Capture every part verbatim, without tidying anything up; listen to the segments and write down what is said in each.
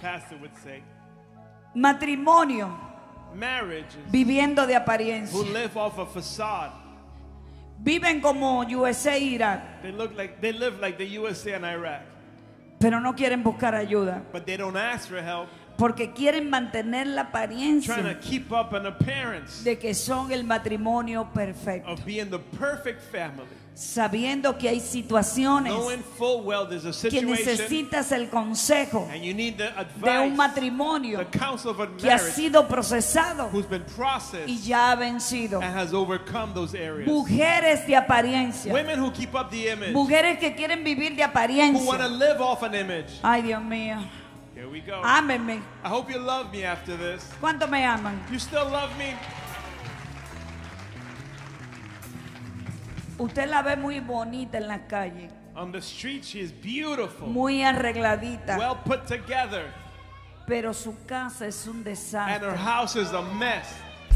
pastor would say. Matrimonio Marriages viviendo de apariencia. who live off a facade. Viven como U S A Irak, They look like they live like the U S A and Iraq, pero no quieren buscar ayuda but they don't ask for help, porque quieren mantener la trying to apariencia keep up an appearance de que son el matrimonio perfecto, of being the perfect family, sabiendo que hay situaciones knowing full well there's a que situation necesitas el consejo and you need the de un advice, matrimonio the counsel of a que ha marriage sido procesado who's been y processed ya ha vencido. and has overcome those areas. Mujeres de apariencia, Women who keep up the image, mujeres que quieren vivir de who want to apariencia. live off an image. Ay, Dios mío, Here we go. ámenme. I hope you love me after this. ¿Cuánto me aman? You still love me? Usted la ve muy bonita en la calle, On the street, she is beautiful, muy arregladita, well put together, pero su casa es un and her desastre. house is a mess.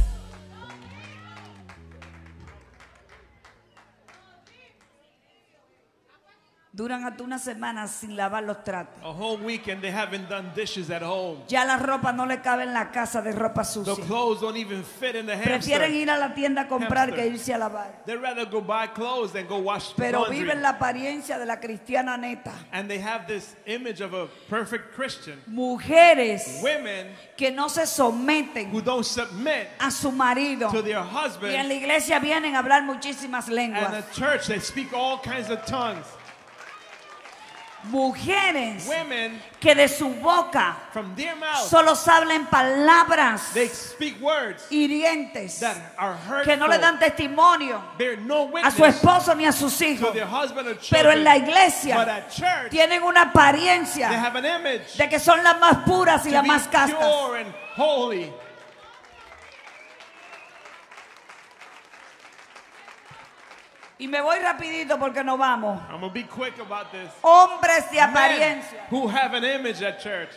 Duran hasta una semana sin lavar los tratos. A whole weekend they haven't done dishes at home. Ya la ropa no le cabe en la casa de ropa The sucia. clothes don't even fit in the Prefieren hamster. ir a la tienda a comprar Hamster. que irse a lavar. They'd rather go buy clothes than go wash Pero laundry. viven la apariencia de la cristiana neta. And they have this image of a perfect Christian. Mujeres Women que no se someten who don't submit a su marido. to their Y en husband. la iglesia vienen a hablar muchísimas And lenguas. the church, they speak all kinds of tongues. Mujeres Women, que de su boca from their mouth, solo hablan palabras they speak words hirientes that are hurtful. que no le dan testimonio Bear no a su witness esposo ni a sus to hijos. their husband or Pero children. en la But iglesia at church, tienen una they apariencia have an image de que son las más puras y to las be más castas. pure and holy. Y me voy rapidito porque nos vamos. I'm going to be quick about this. Hombres de Men apariencia. who have an image at church.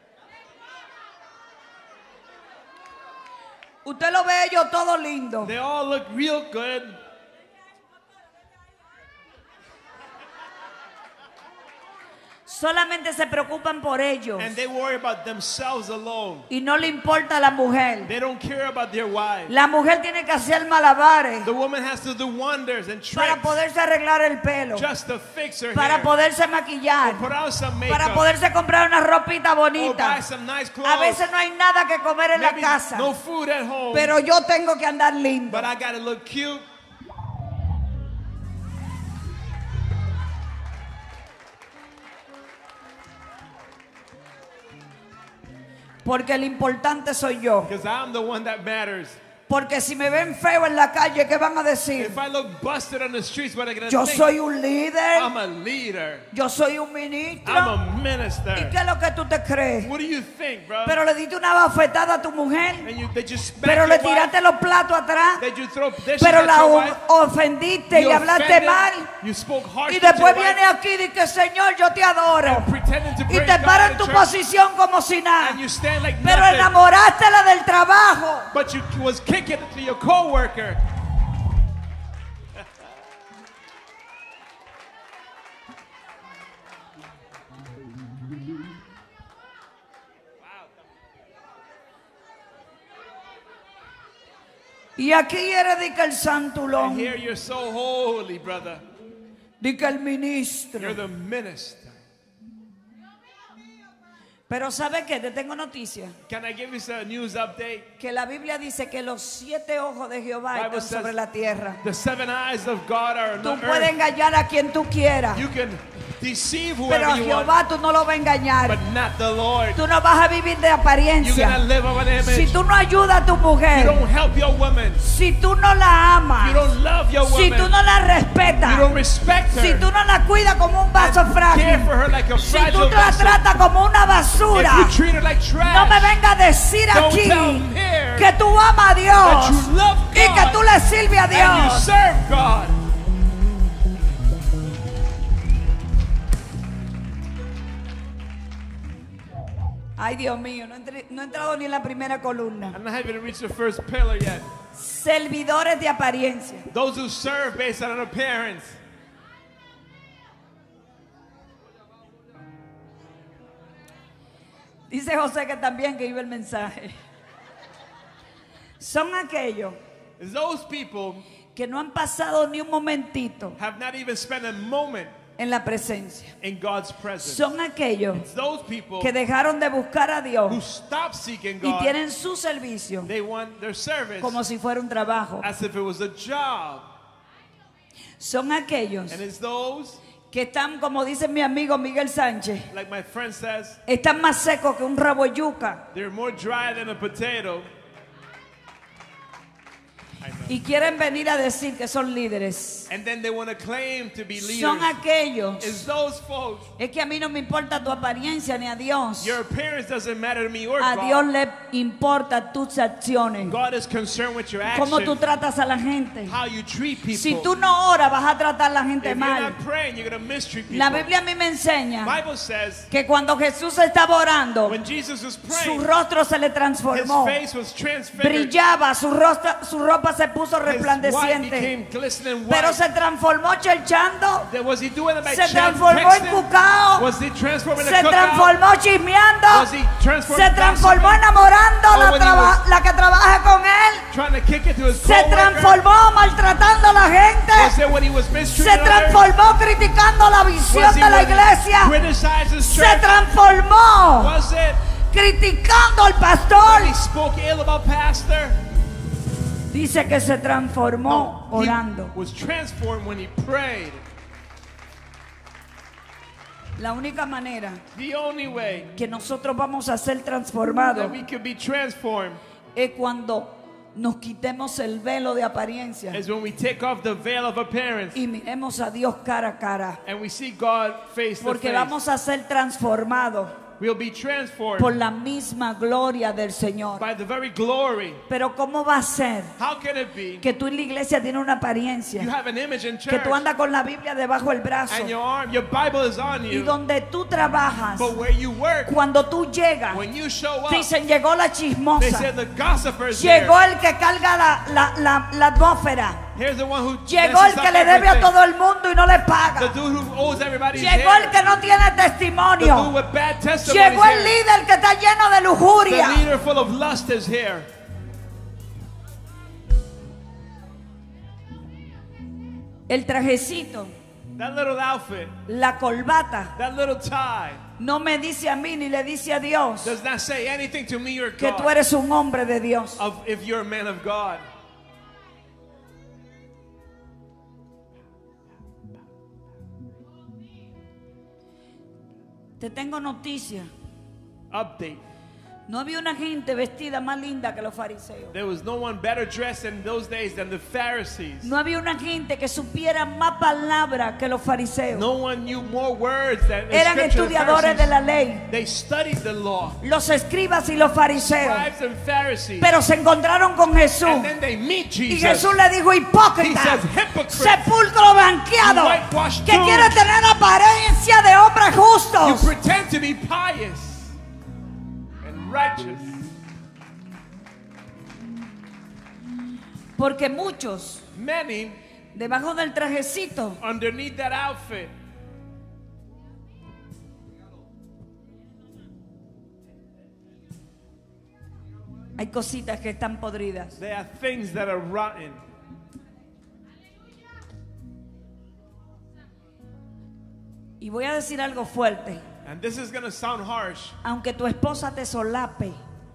Usted lo ve ellos todo lindo. They all look real good. Solamente se preocupan por ellos. And they worry about themselves alone. Y no le importa a la mujer. They don't care about their wives. La mujer tiene que hacer malabares The woman has to do wonders and para tricks poderse arreglar el pelo, just to fix her para hair. poderse maquillar, Or put on some para makeup. poderse comprar una ropita Or buy bonita. some nice clothes. A veces no hay nada que comer en la Maybe casa, no food at home. pero yo tengo que andar lindo. But I gotta look cute. Porque lo importante soy yo. Because I'm the one that matters. Porque si me ven feo en la calle, ¿qué van a decir? If I look busted on the streets, what are they gonna Yo think? soy un líder, I'm a leader. yo soy un ministro. I'm a ¿Y minister. qué es lo que tú te crees? What do you think, bro? Pero le diste una bafetada a tu mujer, And you, did you smack pero your le wife? tiraste los platos atrás, Did you throw dishes pero at la your o- wife? ofendiste y You le hablaste offended? mal. You spoke harshly Y to después your viene wife aquí y dice, Señor, yo te adoro. and pretending to Y praise te God paras in en tu church, posición como si nada. and you stand like Pero nothing. enamorástela del trabajo. But you was kicking it to your coworker. Y aquí eres de que el And santulón, here you're so holy, brother. de que el ministro. You're the minister. Pero ¿sabe qué? Te tengo noticia. Can I give you some news update? Que la Biblia dice que los siete ojos de Jehová Bible están says sobre la tierra. The seven eyes of God are on Tú the puedes earth. engañar a quien tú quieras, You can deceive pero a whoever you want, Jehová tú no lo vas a engañar. but not the Lord. Tú no vas a vivir de You're apariencia. gonna live of an Si image. tú no ayudas a tu You mujer, don't help your woman. si tú no la You amas, don't love your si tú woman. no la You respetas, don't respect si her. tú no la cuidas como un vaso Care frágil, for her like a si tú fragile la vessel. tratas como una basura, If you treat her like trash, no me venga a decir don't aquí tell him here que tú amas a that Dios you love y que God tú le sirves a and you Dios. serve God. Ay, Dios mío, no, entré- no he entrado ni en la primera columna. I'm not having reached the first pillar yet. Servidores de apariencia. Those who serve based on an appearance. Dice José que también que iba el mensaje. Son aquellos It's those people que no han pasado ni un momentito have not even spent a moment en la presencia. in God's presence. Son aquellos It's those people que dejaron de buscar a who Dios stop seeking y God. tienen su servicio They want their service como si fuera un trabajo. as if it was a job. Son aquellos And it's those, que están, como dice mi amigo Miguel Sánchez, like my friend says, están más secos que un rabo de yuca they're more dry than a potato. I know. y quieren venir a decir que son líderes. And then they want to claim to be leaders. Son aquellos. It's those folks. Es que a mí no me importa tu apariencia ni a Dios. Your appearance doesn't matter to me or A Dios God. le importa tus acciones. God is concerned with your Cómo tú actions, tratas a la gente. how you treat people. Si tú no oras, vas a tratar a la gente If you're mal. not praying, you're going to mistreat people. La Biblia a mí me enseña Bible says que cuando Jesús estaba orando, when Jesus was su praying, rostro se le his transformó. face was transfigured. Brillaba, su, rostro, su ropa se puso His white resplandeciente. became glistening Pero white. se transformó chelchando. Then was he doing it by Se chance, transformó en texting? cucao. Was he transforming Se a cookout? transformó chismeando. Was he transforming Se transformó gossiping? enamorando Or la, when he traba- was la que trabaja con él. trying to kick it to his Se coworker? transformó maltratando a la Was gente. it when he was Se mistreating others? transformó criticando la visión Was he de la when he iglesia. criticized his Se church? transformó Was it criticando al when pastor. he spoke ill about pastor? Dice que se transformó No, he orando. was transformed when he prayed. La única manera The only way que nosotros vamos a ser that transformados we could be transformed es cuando nos quitemos el velo de apariencia is when we take off the veil of appearance y miremos a Dios cara a cara. and we see God face to Porque face. vamos a ser transformados We'll be transformed por la misma gloria del Señor. by the very glory. Pero ¿cómo va a ser How can it be que tú en la iglesia tienes una apariencia, you have an image in que church tú andas con la Biblia debajo del brazo and your arm, your Bible is on y you, donde tú trabajas, but where you work, cuando tú llegas, when you show up, dicen llegó la they chismosa, said the gossiper's llegó here. el que carga la, la, la, la atmósfera, Here's the one who llegó el messes que up le debe a everything. todo el mundo y no le The paga, dude who owes everybody his llegó hair. el que no tiene The dude testimonio, with bad testimonies llegó el here. líder que está lleno de The lujuria. leader full of lust is here. El trajecito, That little outfit, la corbata, that little tie, no me dice a mí ni le dice a Dios does not say anything to me or que tú God eres un hombre de Dios. of if you're a man of God. Te tengo noticia. Update. No había una gente vestida más linda que los fariseos. There was no one better dressed in those days than the Pharisees. No había una gente que supiera más palabras que los fariseos. No one knew more words than the Eran scripture. The estudiadores de la Pharisees, ley, they studied the law. los escribas y los fariseos. Scribes and Pharisees. Pero se encontraron con Jesús. And then they meet Y Jesus. Jesús le dijo, hipócrita, He says, hypocrite, sepulcro blanqueado, whitewashed que tomb. quiere tener apariencia de hombres You justos. pretend to be pious and righteous. Porque muchos, Many debajo del trajecito, underneath that outfit, hay cositas que están podridas. there are things that are rotten. Y voy a decir algo fuerte. And this is going to sound harsh. Aunque tu esposa te solape,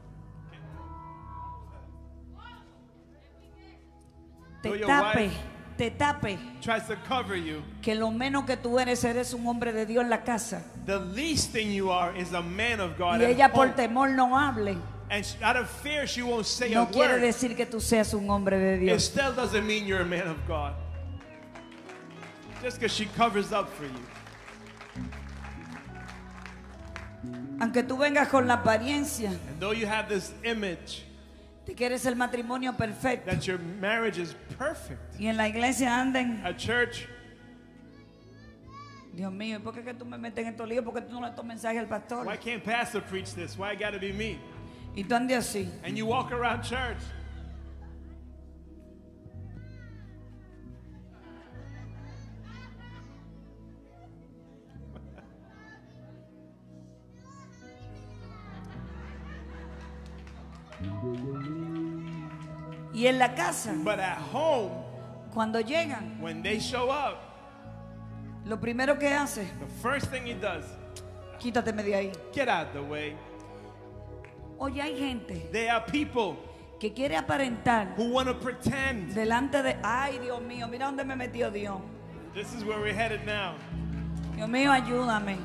Though te your tape, wife te tape, tries to cover you, que lo menos que tú eres, eres un hombre de Dios en la casa. the least thing you are is a man of God. Y at ella por home. temor no hable. And sh- out of fear, she won't say No a quiere word. decir que tú seas un hombre de It Dios. still doesn't mean you're a man of God. Just because she covers up for you. Aunque tú vengas con la apariencia And though you have this image de que eres el matrimonio perfecto that your marriage is perfect, y en la iglesia anden, a church, Dios mío, ¿y por qué que tú me metes en estos líos? ¿Por qué tú no le das mensaje al pastor? why can't pastor preach this? Why it gotta be me? Y tú andes así. And you walk around church. Y en la casa, But at home, cuando llegan, when they show up, lo primero que hace, the first thing he does, quítateme de ahí. get out the way. Oye, hay gente They are people que quiere aparentar who want to pretend. delante de, ay Dios mío, mira dónde me metió Dios. This is where we're headed now. Dios mío, ayúdame.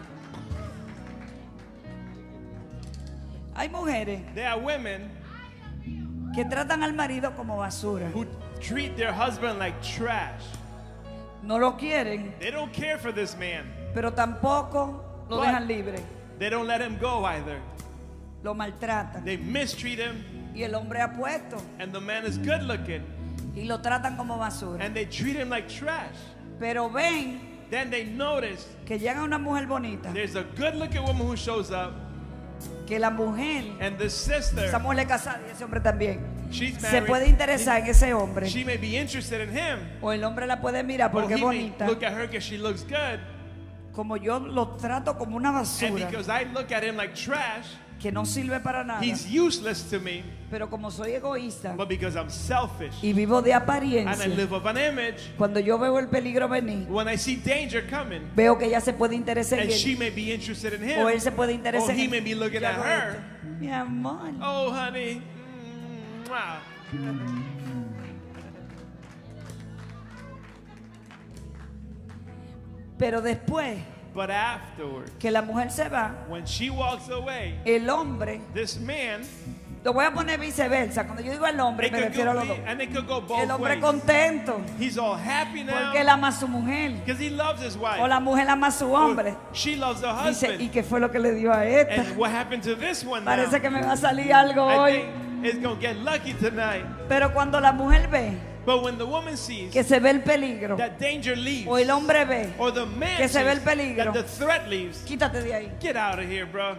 Hay mujeres There are women que tratan al marido como basura. who treat their husband like trash. No lo quieren, They don't care for this man. pero tampoco lo But- dejan libre. They don't let him go either. Lo maltratan. They mistreat him, Y el hombre apuesto and the man is good looking, y lo tratan como basura. and they treat him like trash. Pero ven Then they notice que llega una mujer bonita, there's a good looking woman who shows up, que la mujer, and the sister, esa mujer es casada y ese hombre también, she's se married. puede interesar en ese hombre. She may be interested in him, O el hombre la puede mirar or porque es he may bonita. look at her because she looks good. Como yo lo trato como una And basura, because I look at him like trash, que no sirve para nada. he's useless to me. Pero como soy egoísta But because I'm selfish y vivo de and I apariencia, live of an image, cuando yo veo el peligro venir, when I see danger coming, veo que ella se puede interesar en and she él. may be interested in O él him, se puede or interesar he en may él. be looking Yo at hago her. esto. Mi amor. Oh, honey. Mm, mwah. Pero después But afterwards, que la mujer se va, when she walks away, el hombre, this man, lo voy a poner viceversa. Cuando yo digo el hombre, it me could refiero a go, los dos. and it could go both El hombre ways. contento He's all happy porque él now ama a su mujer. because he loves his wife. O la mujer ama a su hombre. She loves the Dice, ¿y husband. qué fue lo que le dio a esta? And what happened to this one now? Parece que me va a salir algo I hoy. think it's going to get lucky tonight. Pero cuando la mujer ve But when the woman sees que se ve el peligro, that danger leaves, o el hombre ve, or the man que se ve el sees peligro, that the threat leaves, quítate de ahí. get out of here, bro.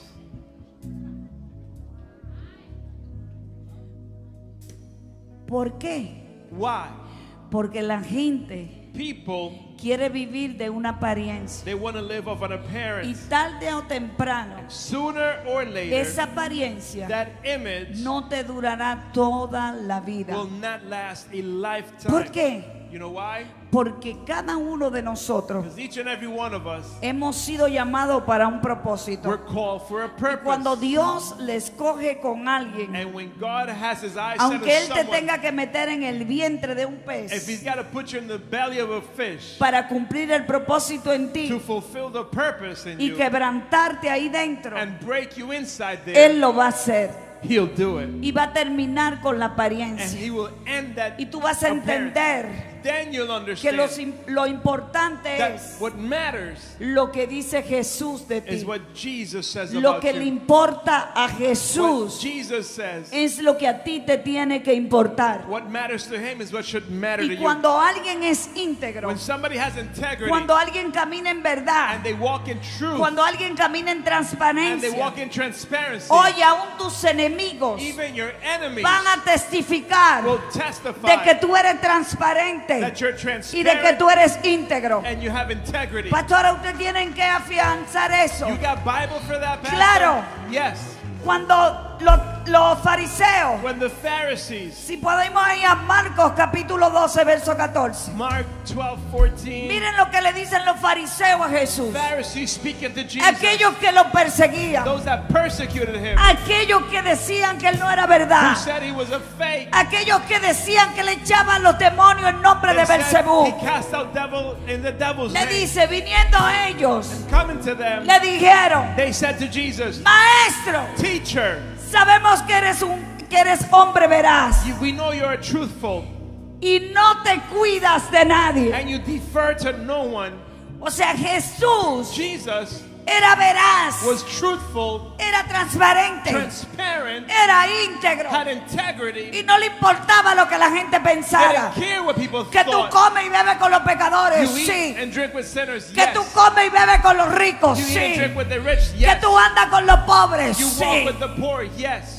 ¿Por qué? Why? Porque la gente People, quiere vivir de una apariencia. they want to live off an Y appearance. tarde o temprano, Sooner or later, esa apariencia that image no te durará toda la vida. will not last a lifetime. ¿Por qué? You know why? Porque cada uno de nosotros Because each and every one of us, hemos sido llamados para un propósito. we're called for a purpose. Cuando Dios le escoge con alguien, And when God has his eyes set aunque on Él te someone, tenga que meter en el vientre de un if he's pez got to put you in the belly of a fish para cumplir el propósito en ti to fulfill the purpose in y you quebrantarte ahí dentro, and break you inside Él there, lo va a hacer he'll do it. y va a terminar con la And apariencia. he will end that Y tú vas a appearance. entender Then you'll que lo, understand lo importante that es what matters lo que dice Jesús de is ti. what Jesus says Lo about que le you. importa a What Jesús Jesus says, es lo que a ti te tiene que importar. what matters to him is what should matter to Y you. cuando alguien es íntegro, When somebody has integrity cuando alguien camina en verdad, and they walk in truth cuando alguien camina en and they transparencia, walk in transparency, oye, aún tus enemigos even your enemies van a testificar will de testify que tú eres transparente that you're y de que transparent tú eres íntegro. and you have integrity. Pastora, ustedes tienen que afianzar eso. You got Bible for that, Pastor? Claro. Yes. Cuando los, los fariseos, When the Pharisees, si podemos ir a Marcos capítulo doce, verso catorce. Mark twelve, fourteen, Miren lo que le dicen los fariseos a Jesús. Pharisees speaking to Jesus, Aquellos que lo perseguían, those that persecuted him, aquellos que decían que él no era who verdad, said he was a fake, aquellos que decían que le echaban los demonios en nombre de that said Belcebú. he cast out devil in the devil's Le name. dice, viniendo a ellos, Coming to them, le dijeron, they said to Jesus, Maestro, Teacher, sabemos que eres un que eres hombre veraz you, we know you're truthful y no te cuidas de nadie. and you defer to no one. O sea, Jesús Jesus era veraz, was truthful, era transparente, transparent, era íntegro had integrity, y no le importaba lo que la gente pensara. didn't care what people Que tú thought. comes y bebes con los pecadores, You eat sí. and drink with sinners, Que yes. tú comes y bebes con los ricos, You eat and sí. drink with the rich, Que yes. tú andas con los pobres, You walk sí. with the poor, yes.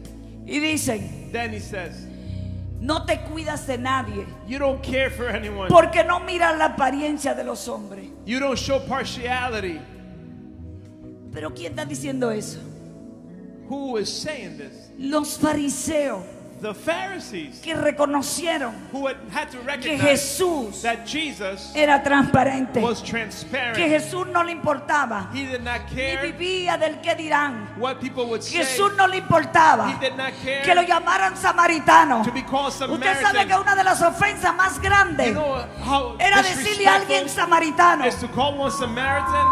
Y dicen, Then he says, no te cuidas de nadie you don't care for anyone. porque no miras la apariencia de los hombres. You don't show partiality. Pero ¿quién está diciendo eso? Who is saying this? Los fariseos, The Pharisees, que reconocieron who had, had to que recognize Jesús that Jesus era transparente, was que transparent. Jesús no le importaba, He did not ni care vivía del que dirán. what people would say. Jesús no le importaba He did not care que lo llamaran samaritano. to be called Usted sabe que Samaritan. una de las ofensas más You grandes know how era decirle a alguien disrespectful samaritano, is to call one Samaritan?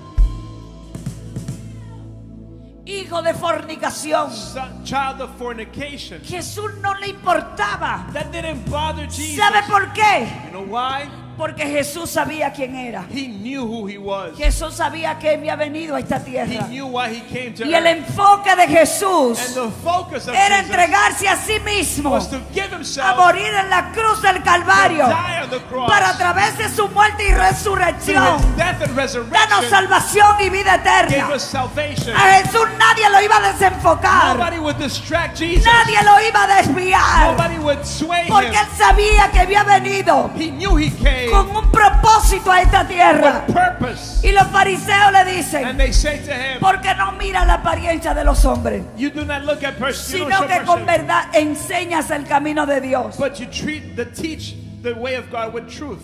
hijo de fornicación. Son, child of fornication. Jesús no le importaba. That didn't bother Jesus. ¿Sabe por qué? You know why? Porque Jesús sabía quién era. He knew who he was. Jesús sabía que había venido a esta He tierra. knew why he came to Y el earth. enfoque de Jesús And the focus of era Jesus entregarse a sí mismo, was to give a himself morir en la cruz del Calvario, to die on the cross. para a través de su muerte y Through resurrección his death and darnos resurrection, salvación y vida gave eterna. us salvation. A Jesús nadie lo iba a desenfocar, Nobody would distract Jesus. nadie lo iba a desviar, Nobody would sway porque him. él sabía que había venido He knew he came con un propósito a esta tierra. with purpose. Y los fariseos le And dicen, they say to him, porque no mira la apariencia de los hombres, you do not look at person, you don't sino show que con person, verdad enseñas el camino de Dios. but you treat the teach the way of God with truth.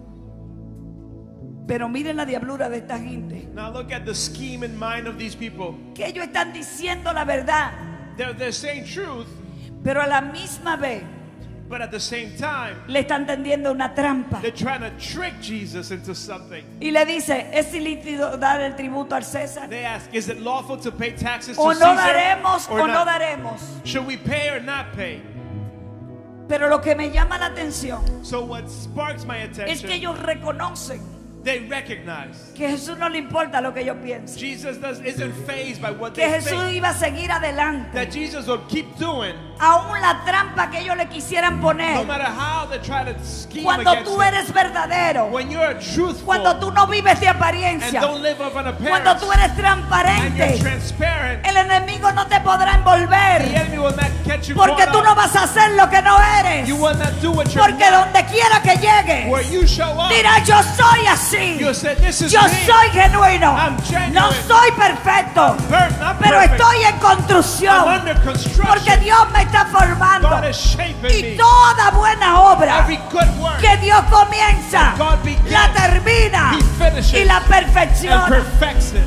Pero miren la diablura de esta gente, Now look at the scheme and mind of these people. que ellos están diciendo la verdad, They're, they're saying truth, pero a la misma vez but at the same time, le están tendiendo una trampa. they're trying to trick Jesus into something. Y le dice, ¿es ilícito dar el tributo al César? They ask, is it lawful to pay taxes ¿O to no Caesar daremos or o no not? daremos? Should we pay or not pay? Pero lo que me llama la atención So what sparks my es que attention, ellos reconocen they recognize que a Jesús no le importa lo que ellos piensan, Jesus does, isn't fazed by what que they Jesús think. iba a seguir adelante, That Jesus will keep doing, aún la trampa que ellos le quisieran no poner. matter how they try to scheme Cuando against tú them. eres verdadero, When you're truthful cuando tú no vives de and apariencia, don't live up an cuando appearance tú eres and you're transparente, transparent, el enemigo no te podrá the envolver, enemy will not catch you porque caught tú no up. vas a hacer lo que no eres, You will not do what you're porque not. donde quiera que Where llegues, you show up, dirá yo soy así, you said, this is yo me. soy genuino, I'm genuine. no soy perfecto, Per- not pero perfect. estoy en I'm construcción, under construction. porque Dios me está formando, God is shaping y me. toda buena obra Every good work que Dios comienza, that God begins, la termina He finishes y la and perfecciona. perfects it.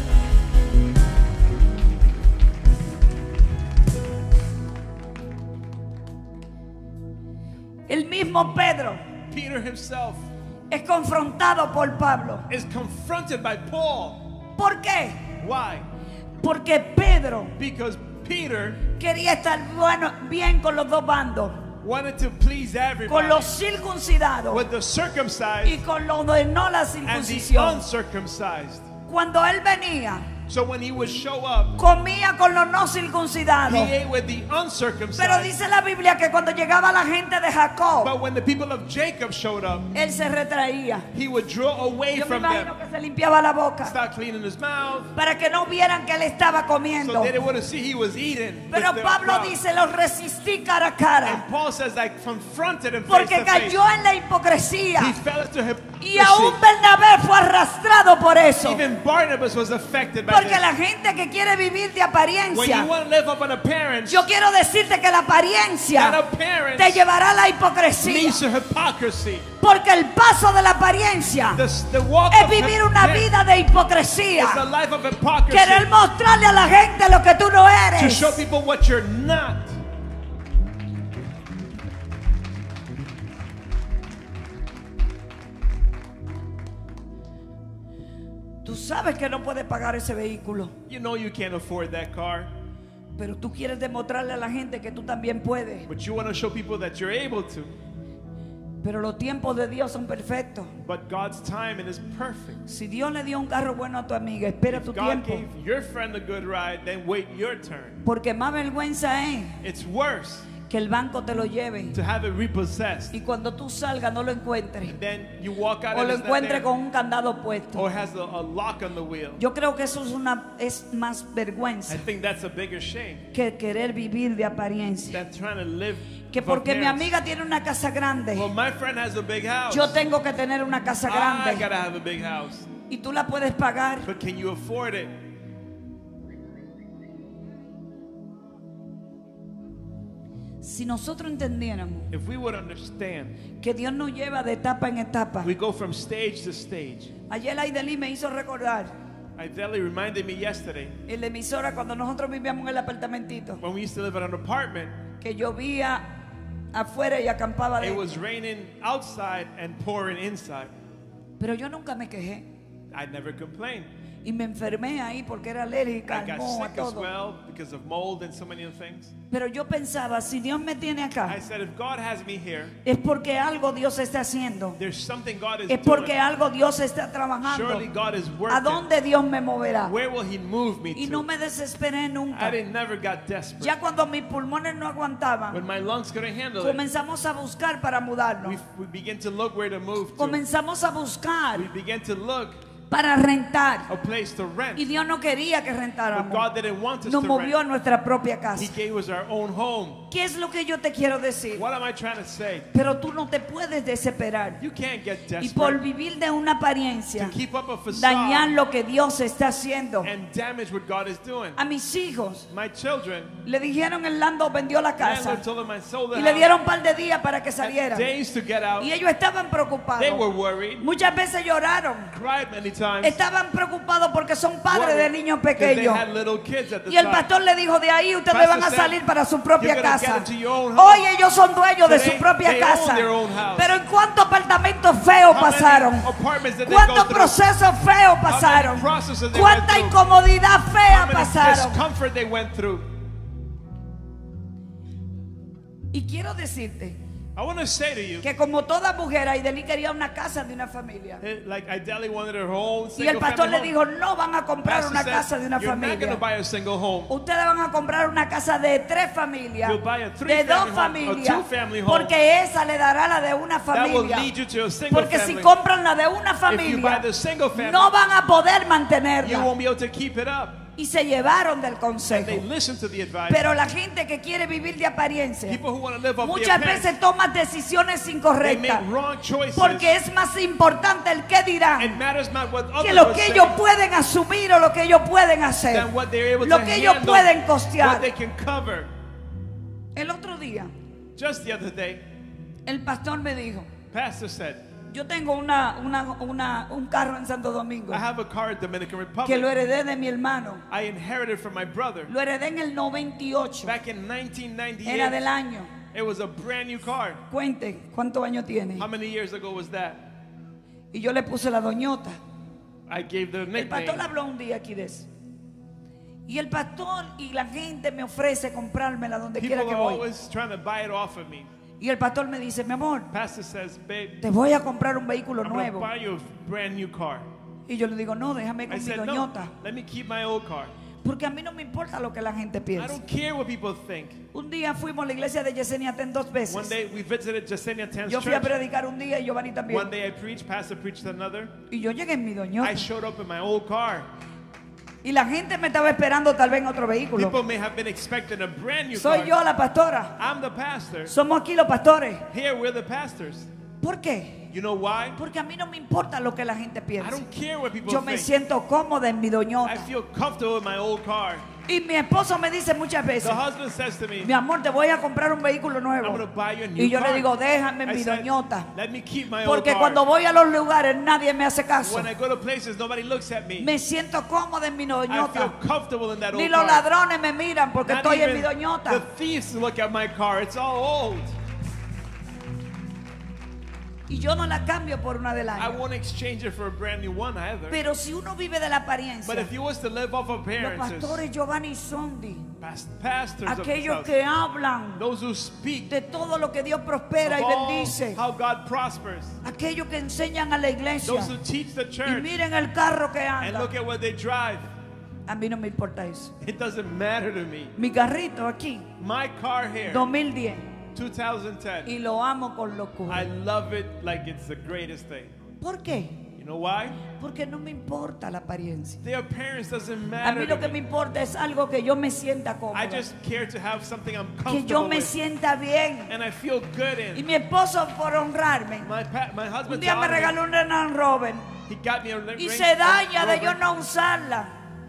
El mismo Pedro Peter himself es confrontado por Pablo. is confronted by Paul. ¿Por qué? Why? Porque Pedro Because Peter quería estar bueno, bien con los dos bandos, wanted to please everybody, con los circuncidados with the y circumcised con los de no la and the circuncisión. uncircumcised. Cuando él venía, So when he would show up, comía con los no he circuncidados. ate with the Pero uncircumcised. dice la Biblia que cuando llegaba la gente de Jacob, But when the people of Jacob showed up, él se retraía. he would draw away Yo me from them, imagino que se limpiaba la boca start cleaning his mouth, para que no vieran que él estaba so comiendo. they didn't want to see he was eating. Pero with the Pablo crowd. dice, los resistí cara a cara, And Paul says, I confronted him face porque to face. cayó en la hipocresía. He fell into Y aún hypocrisy. Bernabé fue arrastrado por eso. Even Barnabas was affected by Porque this. la gente que quiere vivir de When you apariencia, want to live up an appearance, yo quiero decirte que la that apariencia appearance te llevará a la hipocresía. leads to hypocrisy. Porque el paso de la apariencia The, the walk es of vivir una hypocrisy vida de hipocresía. is the life of hypocrisy. Querer mostrarle a la gente lo que tú no To eres. show people what you're not. Tú sabes que no puedes pagar ese vehículo, You know you can't afford that car, pero tú quieres demostrarle a la gente que tú también puedes. but you want to show people that you're able to. Pero los tiempos de Dios son perfectos. But God's timing is perfect. Si Dios le dio un carro bueno a tu amiga, espera tu God tiempo. gave your friend a good ride, then wait your turn. Porque más vergüenza es It's worse que el banco te lo lleve to have it repossessed. y cuando tú salgas no lo encuentres, Then you walk out o and lo it's not encuentres there, con un candado puesto. or has a, a lock on the wheel. Yo creo que eso es una es más I vergüenza think that's a bigger shame que querer vivir de apariencia. than trying to live. Que for porque mi parents. amiga tiene una casa grande, Well, my friend has a big house. yo tengo que tener una casa I grande gotta have a big house. y tú la puedes pagar. But can you afford it? Si nosotros entendiéramos if we would understand, que Dios nos lleva de etapa en etapa. we go from stage to stage. Ayer Aideli me hizo recordar Ideli reminded me yesterday en la emisora cuando nosotros vivíamos en el apartamentito when we used to live in an apartment, que llovía afuera y acampaba it dentro. was raining outside and pouring inside. Pero yo nunca me quejé I never complained. y me enfermé ahí porque era alérgica I al got moho, a sick as todo. well because of mold and so many other things. Pero yo pensaba, si Dios me tiene acá, I said, if God has me here, es porque algo Dios está haciendo. there's something God is Es porque doing. algo Dios está trabajando. Surely God is ¿A working. dónde Dios me moverá? Where will He move me Y to? no me desesperé nunca. I didn't, never got desperate. Ya cuando mis pulmones no aguantaban, When my lungs couldn't handle it, comenzamos a buscar para mudarnos. we, we began to look where to move to. Comenzamos a buscar We began to look para rentar. a place to rent. Y Dios no quería que But rentáramos. God didn't want us Nos to movió a rent. nuestra propia casa. He gave us our own home. ¿Qué es lo que yo te quiero decir? What am I trying to say? Pero tú no te puedes desesperar. You can't get Y por desperate vivir de una apariencia, to keep up a facade dañar lo que Dios está haciendo. and damage what God is doing. A mis hijos My children, le dijeron el Lando vendió la casa landlord told them I sold the y le house. dieron un par de días para que Had salieran. days to get out. Y ellos estaban preocupados. They were worried, Muchas veces lloraron. cried many times. Estaban preocupados porque son padres de niños because they pequeños. had little kids at the Y el time. pastor le dijo, de ahí ustedes Pastor van a said, salir para su propia "You're gonna casa. get into your own house." Hoy ellos son dueños de Today, su propia they casa. own their own house. Pero en cuántos apartamentos feos How many pasaron. apartments did they Cuántos go through? procesos feos pasaron. processes they Cuánta went through? incomodidad fea How many pasaron. discomfort they went through. Y quiero decirte I want to say to you, que como toda mujer, Aideli quería una casa de una familia. eh, like Ideli wanted her own Y el single pastor le family dijo, home. no van a comprar Pastor una said, casa de una "You're not going to familia. buy a single home. Ustedes van a comprar una casa de tres familias, You'll buy a three de dos family home, a familias, two family home. porque esa le dará la de una That will familia. lead you to a single Porque si family. compran la de una If you buy familia, the single family, no van a poder you mantenerla. won't be able to keep it up. Y se llevaron del They consejo. listen to the advice. Pero la gente que quiere vivir de apariencia, People who want to live off the muchas appearance, veces toman decisiones they incorrectas. make wrong choices. Porque es más importante el que It dirán matters not what que others lo will que say ellos pueden asumir o lo que ellos pueden hacer. than what they're able Lo to que ellos handle, pueden what costear. they can cover. El otro día, Just the other day, el pastor me dijo, Pastor said, yo tengo una, una, una, un carro en Santo Domingo I have a car in Dominican que lo Republic. heredé de mi hermano. I inherited from my brother. Lo heredé en el noventa y ocho. Back in nineteen Era ninety-eight, del año. it was a brand new car. Cuente, ¿cuántos años tiene? How many years ago was that? Y yo le puse la doñota. I gave the El pastor nickname. habló un día aquí de eso. Y el pastor y la gente me ofrece comprármela donde People quiera que are voy. always trying to buy it off of me. Y el pastor me dice, mi amor, Pastor says, babe, te voy a comprar un vehículo I'm going to nuevo. buy you a brand new car. Y yo le digo, no, déjame I con mi said, no, doñota. let me keep my old car. Porque a mí no me importa lo que la gente I piensa. don't care what people think. Un día fuimos a la iglesia de Yesenia Ten dos veces. One day we visited Jasenia Tan's Yo fui a church. predicar un día y Giovanni One también. day I preached, Pastor preached another. Y yo llegué en mi doñota. I showed up in my old car. Y la gente me estaba esperando tal vez en otro vehículo. People may have been expecting a brand new Soy car. yo la pastora. I'm the pastor. Somos aquí los pastores. Here we're the pastors. ¿Por qué? You know why? Porque a mí no me importa lo que la gente I piense. don't care what people Yo me think. siento cómoda en mi I doñota. feel comfortable in my old car. Y mi esposo me dice muchas The veces, husband says to me, mi amor, te voy a comprar un vehículo I'm nuevo. going to buy you a new Y yo car. le digo, déjame en I mi said, doñota. let me keep my old Porque car. cuando voy a los lugares nadie me hace caso. When I go to places, nobody looks at me. Me siento cómoda en mi I feel doñota. comfortable in that Ni old los car. ladrones me miran porque Not estoy en even mi doñota. the thieves look at my car. It's all old. Y yo no la cambio por una del I año. won't exchange it for a brand new one either. Pero si uno vive de la apariencia, But if you was to live off los appearances, pastores Giovanni Sondi, past- pastors of this aquellos house, que hablan those who speak de todo lo que Dios prospera y of all bendice, how God prospers, aquellos que enseñan a la iglesia those who teach the y church, miren el carro que and anda. look at what they drive. A mí no me importa eso. It doesn't matter to me. Mi carrito aquí, My car here, dos mil diez, twenty ten, y lo amo con I locura. love it like it's the greatest thing. ¿Por qué? You know why? Porque no me importa la apariencia. The appearance doesn't A matter mí lo to que me me. importa es algo que yo me sienta I cómoda, just care to have something I'm que yo comfortable me with sienta bien. and I feel good Y in. mi esposo, por honrarme, My pa- my un husband día me taught me, regaló un Renan Rover he got me a y Range se daña de Rover. yo no usarla.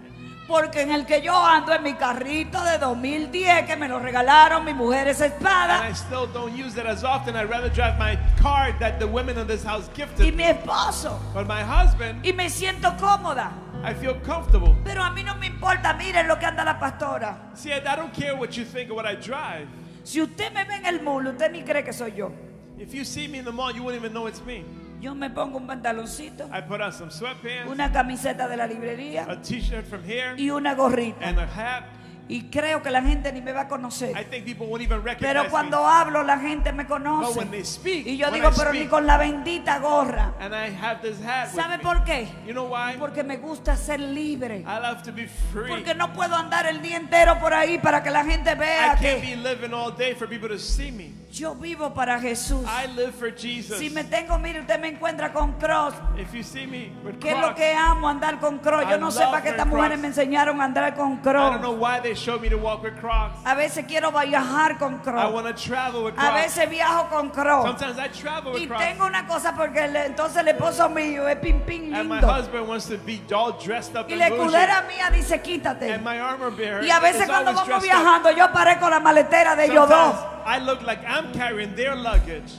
Porque en el que yo ando en mi carrito de dos mil diez que me lo regalaron mi mujer esa And espada I still don't use it as often. I'd rather drive my car that the women in this house y gifted mi me. esposo But my husband, y me siento cómoda. I feel comfortable. Pero a mí no me importa, miren lo que anda la pastora. See, I don't care what you think of what I drive. Si usted me ve en el mall, usted ni cree que soy yo. If you see me in the mall, you wouldn't even know it's me. Yo me pongo un pantaloncito, I put on some sweatpants, una camiseta de la librería a t-shirt from here, y una gorrita. and a hat. Y creo que la gente ni me va a conocer. I think people won't even recognize Pero cuando hablo la gente me me. But conoce. when they speak, Y yo when digo, I pero ni speak, con la bendita gorra. and I have this hat with ¿Sabe me. por qué? You know why? Porque me gusta ser libre. I love to be free. Porque no puedo andar el día entero por ahí para que la gente I vea can't que be living all day for people to see me. yo vivo para Jesús. I live for Jesus. Si me tengo, mire, usted me encuentra con cross. If you see me with ¿Qué es lo Crocs, que amo? Andar con cross. Yo I no sé love para qué estas wearing mujeres Crocs. me enseñaron a andar con I cross. don't know why they showed me to walk with Crocs. A veces quiero viajar con I cross. want to travel with A Crocs. veces viajo con cross. Sometimes I travel with Y Crocs. tengo una cosa porque el- entonces el esposo mío es pin pin And my lindo. husband wants to be all dressed up Y and la bougie. escudera mía dice quítate. And my armor bearer Y a veces is cuando always vamos dressed up. viajando yo parezco la maletera de ellos dos. Sometimes I look like I'm carrying their luggage.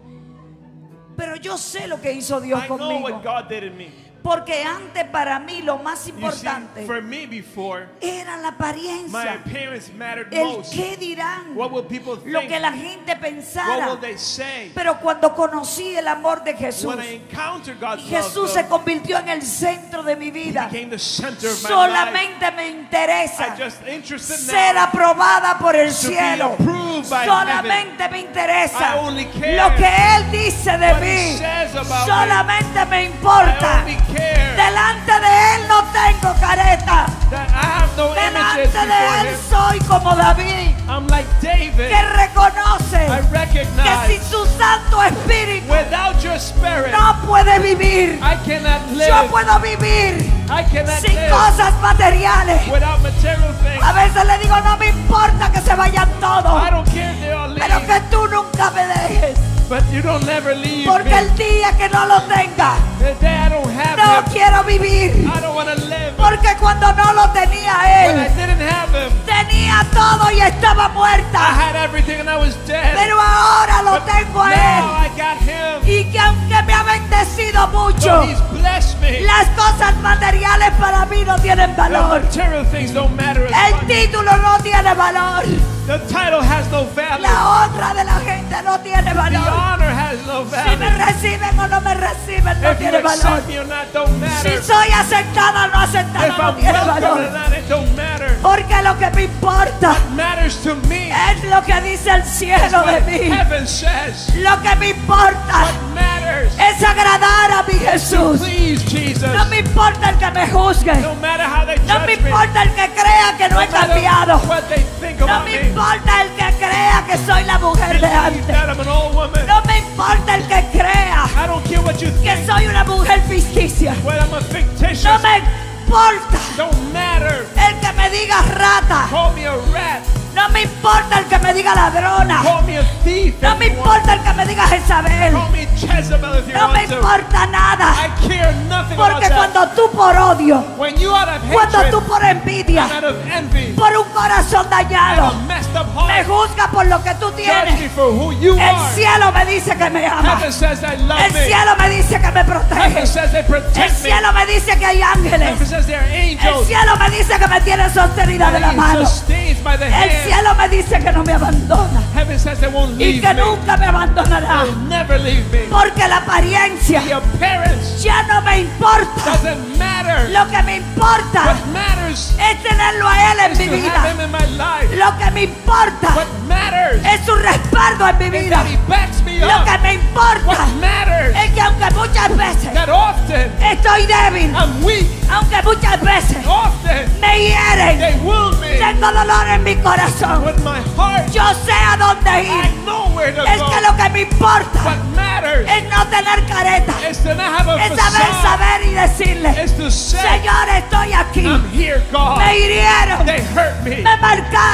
Pero yo sé lo que hizo Dios I know conmigo. what God did in me. Porque antes para mí lo más You see, importante for me before, era la my apariencia. appearance mattered El most. qué dirán. What will people Lo think? que la gente What pensara. will they say? Pero cuando conocí el amor de Jesús When I encountered God's y Jesús love, se though, convirtió en el centro de mi He vida, became the center of my life. solamente me I interesa just interested ser now aprobada por el to be cielo. approved by Solamente me interesa I only care lo que Él dice de what He mí. says about me. Solamente me I importa. only care Delante de Él no tengo careta. that I have no images Delante de before Él Him. soy como David, I'm like David. que reconoce I que recognize sin su Santo Espíritu without your spirit, no puede vivir. I cannot Yo live. puedo vivir I cannot sin live cosas materiales. without material things. A veces le digo, no me importa que se vayan todos, I don't care if they all pero leave, que tú nunca me dejes. but you don't never leave Porque me. el día que no lo tenga, The day I don't have no Him, quiero vivir. I don't want to live. Porque cuando no lo tenía When I Él, didn't have Him, tenía todo y estaba I muerta. had everything and I was dead. Pero ahora lo But tengo a now Él. I got Him. Y que aunque me ha bendecido mucho, So He's blessed me. las cosas materiales para mí no tienen The valor. material things don't matter as El much. título no tiene valor. The title has no value. La honra de la gente no tiene The valor. honor has no Si me value. reciben o no me reciben, no If you tiene valor. accept me or not, don't Si matter. soy aceptada o no If aceptada, no I'm tiene welcome or valor. not, it don't matter. Porque lo que me importa Matters to me es lo que dice el is cielo de what mí. heaven says. Lo que me importa What matters es agradar a mi is to Jesús. please Jesus. No me importa el que me juzgue. No matter how they No me judge me. importa el que crea que no No he matter cambiado. what they think No about me me. importa el que crea que soy la mujer de Believe antes. that I'm an old woman. No me importa el que crea I don't care what you que think. soy una mujer ficticia. Whether I'm a fictitious. No me importa Don't matter. el que me diga rata. Call me a rat. No me importa el que me diga ladrona. Call me a thief. No if me you want. importa el que me diga Jezabel. Call me Jezebel if you No me want to. importa nada. I care nothing about Porque that. cuando tú por odio, When you out of cuando hatred tú por envidia, and out of envy por un corazón and a dañado, messed up me heart, juzga por lo que tú judge me tienes. for who you El are. cielo me dice que me ama. Heaven says I love El me. cielo me dice que me protege. Heaven says they El protect me. cielo me dice que hay Heaven ángeles. says they're El angels. cielo me dice que me tiene sostenida de la And he mano. sustains by the El hand. cielo me dice que no me abandona Heaven says they won't y leave que me. nunca me abandonará. They'll never leave me. Porque la apariencia The appearance ya no me importa. doesn't matter. Lo que me importa What matters es tenerlo a Él en is mi to have vida. Him in my life. Lo que me importa What matters es su respaldo en mi is vida. that He backs me Lo up. que me importa What matters es que aunque muchas veces that often estoy débil, I'm weak, aunque muchas veces often me hieren, they wound me. tengo dolor en mi corazón, With my heart, yo sé a dónde I ir. know where to Es go. que lo que me importa What matters es no tener careta, is to not have a es saber facade. saber y decirle, Is to say, Señor, estoy aquí. I'm here, God. Me hirieron, They hurt me. me marcaron, They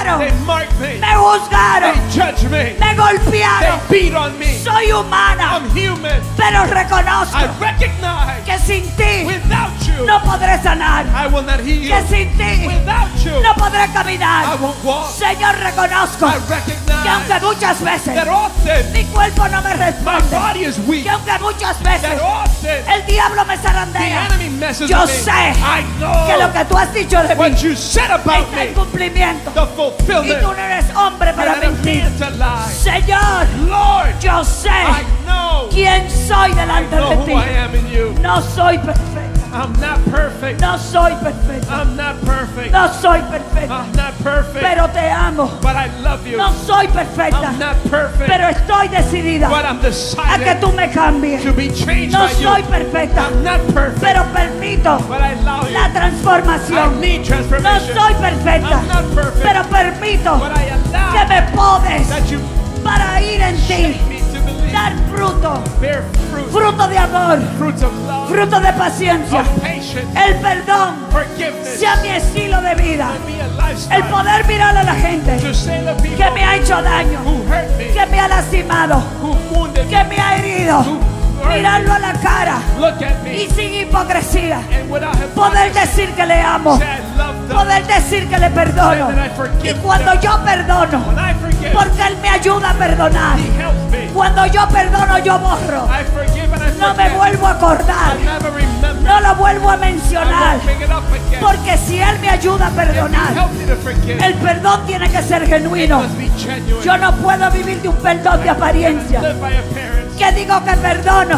marked me. me juzgaron, They judged me. me golpearon. They beat on me. Soy humana, I'm human. pero reconozco I recognize que sin ti without you, no podré sanar, I will not heal. que sin ti Without you, no podré I caminar. won't walk. Señor, reconozco I que aunque recognize muchas veces that often mi cuerpo no me my responde, body is weak. que aunque muchas veces That often el diablo me the zarandea, enemy messes yo with me. sé I que lo know que tú has dicho de mí what you said about está en me. cumplimiento. The Y fulfillment. tú no eres hombre You're para not a mentir. man to lie. Señor, Lord, yo sé I know. quién soy I delante know de who ti. I am in you. No soy perfecta. I'm not perfect. No soy perfecta. I'm not perfect. No soy perfecta. I'm not perfect. Pero te amo. But I love you. No soy perfecta. I'm not perfect. Pero estoy decidida But I'm a que decided tú me cambies. to be changed No by you. soy perfecta. I'm not perfect. Pero permito But I allow you. la I transformación. need No transformation. soy perfecta. I'm not perfect. Pero permito But I que allow me podes that you para ir en ti. shape me to believe. Dar fruto. Bear fruit. Fruto de amor. Fruits of love. Fruto de paciencia. Of patience. El perdón Forgiveness. sea mi estilo de vida. To be a El lifestyle. poder mirar a la gente To say the people que me ha hecho daño, who hurt me. que me ha lastimado, Who wounded que me ha herido. Who hurt me. Mirarlo a la cara Look at me. y sin hipocresía. And without Poder hypocrisy, decir que le amo. say I love them. Poder decir que le perdono. Say that I forgive Y cuando them. yo perdono, When I forgive, porque Él me ayuda a perdonar. He helps me. Cuando yo perdono, yo borro. I forgive and I No me forget. vuelvo a acordar. I never remember. No lo vuelvo a I mencionar. won't bring it up again. Porque si Él me ayuda a If He perdonar, helps me to forgive, el perdón tiene que ser it genuino. must be genuine. Yo no puedo vivir de un perdón de apariencia. Live by appearance. Que digo que perdono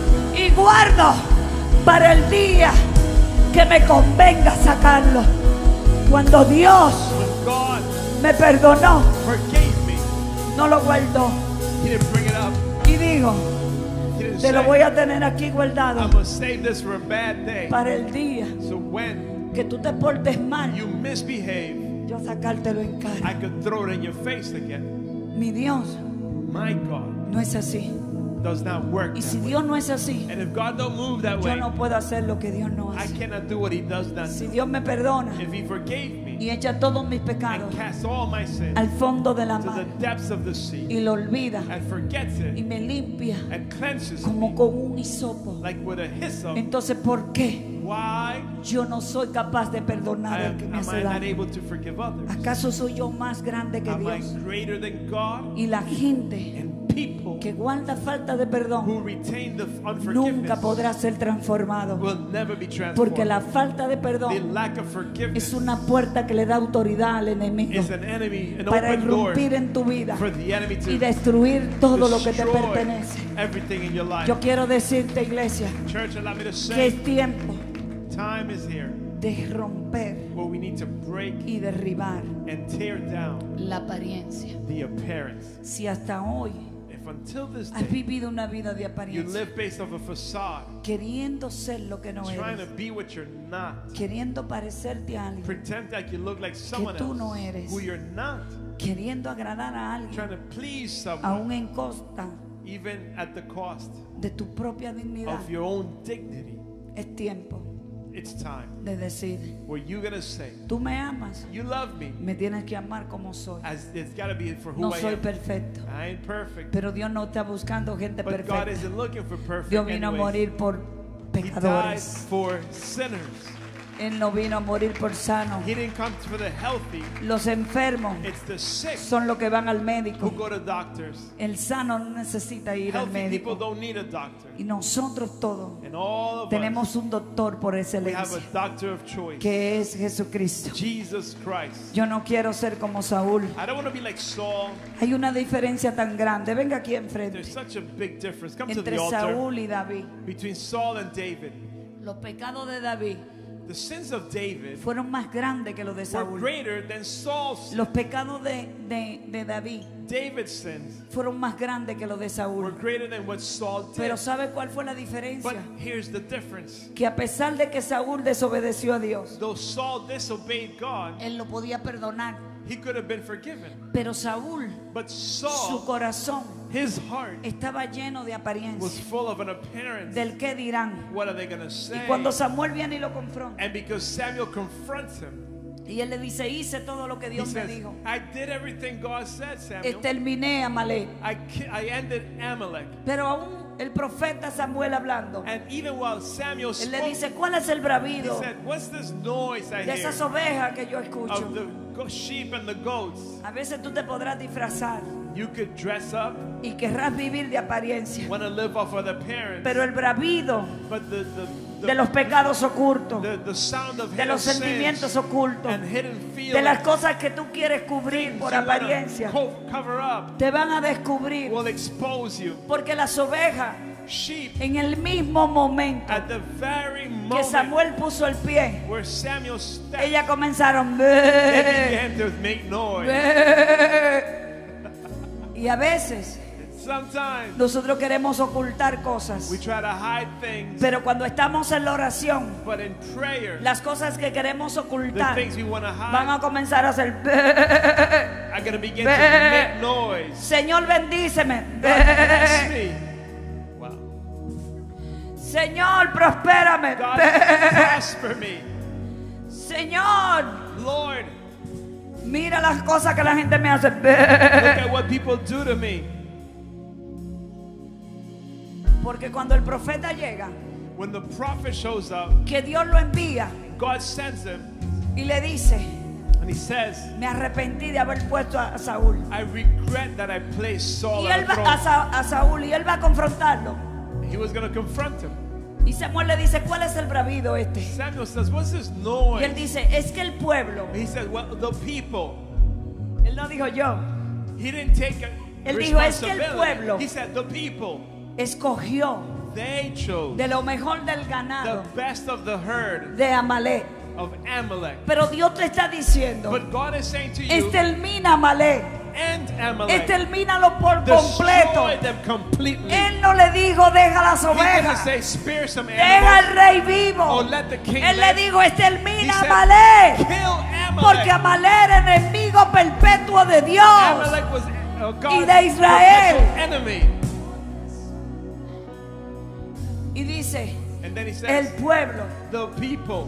y guardo para el día que me convenga sacarlo. Cuando Dios When God me perdonó, forgave me, no lo guardó. He didn't bring it up. Y digo, He didn't te lo say, voy a tener aquí guardado I'm going to save this for a bad day. para el día So when que tú te portes mal, you misbehave, yo sacártelo en I cara. could throw it in your face again. Mi Dios My God no es así. does not work Y that si way. Dios no es así, And if God don't move that yo way, no puedo hacer lo que Dios no I hace. cannot do what He does not Si do. Dios me perdona If He forgave me y echa todos mis pecados and casts all my sins al fondo de la to the mar depths of the sea y lo olvida and forgets y it me limpia and cleanses como me con un hisopo, like with a hyssop, entonces ¿por qué why yo no soy capaz de perdonar al am, que me am hace I not daño? able to forgive others? ¿Acaso soy yo más grande que Am I Dios? greater than God? Y la gente And people que guarda falta de perdón who retain the nunca unforgiveness podrá ser transformado, will never be transformed. porque la falta de The perdón lack of forgiveness es una puerta que le da autoridad al enemigo is an enemy, an para open door irrumpir en tu vida for the enemy y to destruir todo lo que te destroy pertenece. everything in your life. Yo quiero decirte, iglesia, Church, allow me to que say, es tiempo time is here de romper where we need to break y derribar and tear down la apariencia. the appearance. Si hasta hoy If until this has day vivido una vida de you apariencia, live based off a facade, queriendo ser lo que no trying to eres, be what you're not, queriendo parecerte a alguien, pretend like you look like someone tú no else eres. who you're not, queriendo agradar a trying alguien, to please someone, aún en costa even at the cost de tu propia dignidad, of your own dignity. es tiempo It's time de decir, where you're gonna say, tú me amas, you love me, me tienes que amar como soy. as it's gotta be for who No I soy am. perfecto, I ain't perfect, pero Dios no está buscando gente but God perfecta. isn't looking for perfect Dios vino a anyways. morir por He died pecadores. for sinners. Él no vino a morir por sanos. He didn't come for the healthy. Los enfermos It's the sick son los que van al who médico. go to doctors. El sano no necesita ir al Healthy people médico. don't need a doctor. Y nosotros todos And all of us, tenemos un doctor por we have excelencia, a doctor of choice. que es Jesucristo. Jesus Christ. Yo no quiero ser como Saúl. I don't want to be like Saul. Hay una diferencia tan grande. Venga aquí enfrente. There's such a big difference. Come to Entre the altar. Saúl y David. Between Saul and David. Los pecados de David The sins of David fueron más grandes que los de were Saúl. greater than Saul's. Los pecados de, de, de David David's sins fueron más grandes que los de were Saúl. greater than what Saul did. Pero ¿sabe cuál fue la But diferencia? here's the difference. Que a pesar de que Saúl desobedeció a Dios, Though Saul disobeyed God, él lo podía perdonar. he could have been forgiven. Pero Saúl, But su Saul, corazón his heart estaba lleno de was apariencia, full of an appearance. del qué dirán. What are they going to Y say? cuando Samuel viene y lo confronta, And because Samuel confronts him, Y él le dice, hice todo lo que He Dios me says, dijo. I did everything God said, Samuel. Terminé a Amalek. I, ki- I ended Amalek. Pero aún el profeta Samuel hablando, And even while Samuel él le spoke, dice, ¿cuál es el he bravido said, what's this noise I de hear esas ovejas que yo escucho? of the go- sheep and the goats? A veces tú te podrás disfrazar You could dress up, y querrás vivir de apariencia, want to live off of the parents, pero el bravido but the, the, the, de los pecados ocultos, the, the sound of de hidden los sentimientos sins ocultos, and hidden de las feelings, cosas que tú quieres cubrir por you wanna apariencia, co- cover up, te van a descubrir. will expose you. Porque las ovejas, Sheep, en el mismo momento at the very que moment Samuel puso el pie, where Samuel stepped, ellas comenzaron. they "Bee, began to make noise. bee". Y a veces Sometimes nosotros queremos ocultar cosas, we try to hide things, pero cuando estamos en la oración, but in prayer, las cosas que queremos the ocultar things we want to van hide a comenzar a hacer. "Bee". are going to begin to make noise. Señor, bendíceme. God bless "Bee". me. Wow. Señor, prospérame. God "Bee". prosper me. Señor, Lord, mira las cosas que la gente me hace. look "Bee". at what people do to me. Porque cuando el profeta llega, When the prophet shows up, que Dios lo envía God sends him, y le dice, and he says, me arrepentí de haber puesto a Saúl. I regret that I placed Saul Y on él the va a, throne. Sa- a Saúl y él va a confrontarlo. He was going to confront him. Y Samuel le dice, ¿cuál es el bravido este? Samuel says, what's this Y él noise? dice, es que el pueblo, He said, well, the people. él no dijo yo, He didn't take a Él dijo, es que el responsibility. pueblo He said, the people, escogió they chose de lo mejor del the ganado best of the herd de Amalek. of Amalek. Pero Dios te está diciendo, But God is saying to you, extermina Amalek, and Amalek, extermínalo por completo. destroy them completely. Él no le dijo, deja las He didn't ovejas, say, spare some deja animals. al rey vivo. Oh, let the king Él le live. dijo, He extermina said, Amalek, kill porque Amalek. Amalek era enemigo perpetuo de Dios Amalek was uh, God's de Israel. perpetual enemy. y dice, And then he el says, pueblo the people,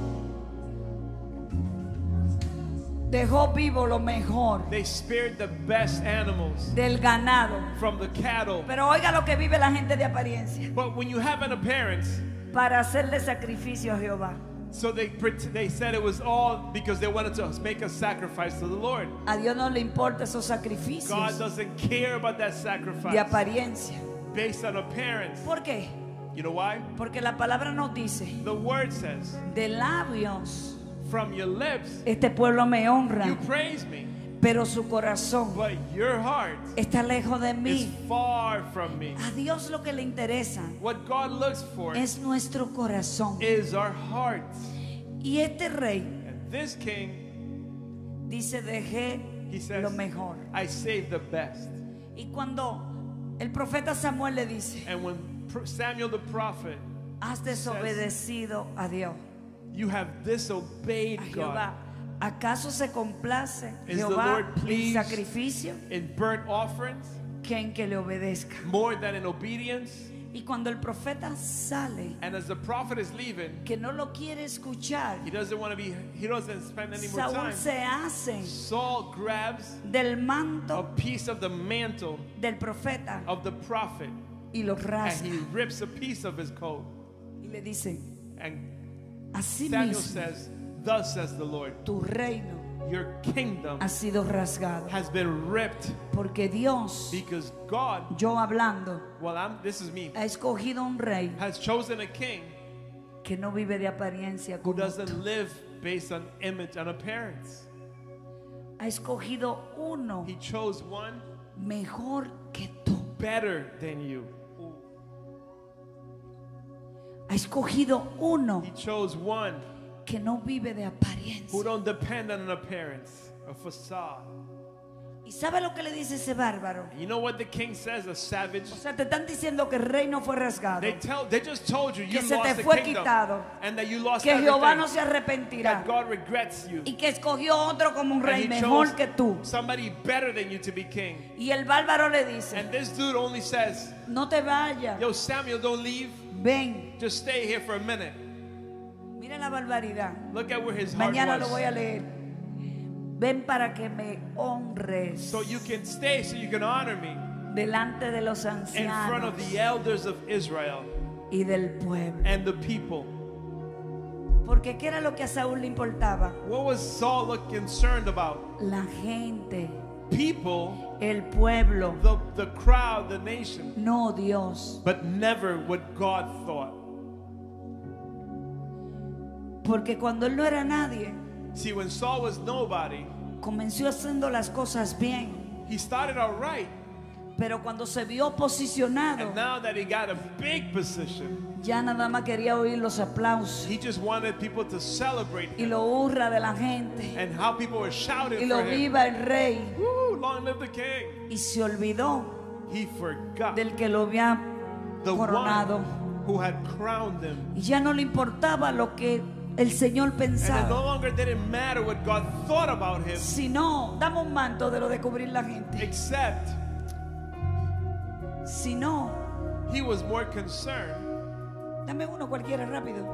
dejó vivo lo mejor they spared the best animals del ganado. from the cattle. Pero oiga lo que vive la gente de apariencia, But when you have an appearance, para hacerle sacrificio a Jehová. so they pret- they said it was all because they wanted to make a sacrifice to the Lord. A Dios no le importa esos God sacrificios doesn't care about that de sacrifice apariencia. based on appearance. ¿Por qué? You know why? Porque la palabra nos dice, The word says, de labios from your lips este pueblo me honra, you praise me, pero su corazón but your heart está lejos de is mí. far from me. A Dios lo que le interesa What God looks for es nuestro corazón. is our heart. Y este rey And this king, dice, dejé he says, lo mejor. I saved the best. Y cuando el profeta Samuel le dice, And when Pro- Samuel the prophet, has desobedecido a Dios, you have disobeyed a God Jehová, ¿acaso se complace Is the Jehová Lord en pleased sacrificio in burnt offerings que en que le obedezca? more than in obedience. Y cuando el profeta sale, And as the prophet is leaving, que no lo quiere escuchar, he doesn't want to be, he doesn't spend any more Saúl time. se hace Saul grabs del a manto piece of the mantle del profeta of the prophet y lo and rasga he rips a piece of his coat. y le dice, And así Samuel mismo says, thus says the Lord, tu reino your kingdom ha sido rasgado, has been ripped porque Dios, because God, yo hablando, well, I'm, this is me, ha escogido un rey has chosen a king que no vive de apariencia who como doesn't tú. live based on image and appearance. Ha escogido uno He chose one mejor que tú. better than you. Ha escogido uno He chose one que no vive de who apariencia. don't depend on an appearance, a facade. ¿Y sabe lo que le dice ese bárbaro? And you know what the king says, a savage? O sea, te están diciendo que el reino fue rasgado, They tell, they just told you you que se te lost the fue kingdom quitado, and that you lost que Jehová everything. no se arrepentirá That God regrets you. y que escogió otro como un And rey he mejor chose que tú. somebody better than you to be king. Y el bárbaro le dice, And this dude only says, no te vayas, yo, Samuel, don't leave. ven. Just stay here for a minute. Mira la barbaridad. Look at where his heart Mañana lo was. voy a leer. ven para que me honres So you can stay, so you can honor me delante de los in front of ancianos the elders of Israel y del pueblo. and the people. Porque ¿qué era lo que a Saúl le importaba? What was Saul look concerned about? La gente, People, el pueblo, the, the crowd, the nation, no Dios. but never what God thought. Porque cuando él no era nadie, See, when Saul was nobody, comenzó haciendo las cosas bien. he started out right. Pero cuando se vio posicionado, And now that he got a big position, ya nada más quería oír los aplausos he just wanted people to celebrate y him lo hurra de la gente and how people were y shouting lo for him. viva el rey. Woo, long live the king. Y se olvidó He forgot del que lo había the coronado. one who had crowned him. Y ya no le importaba lo que el Señor And it no pensaba, longer didn't matter what God thought about him, sino, dame un manto de lo de cubrir la gente, except sino, he was more concerned dame uno cualquiera rápido.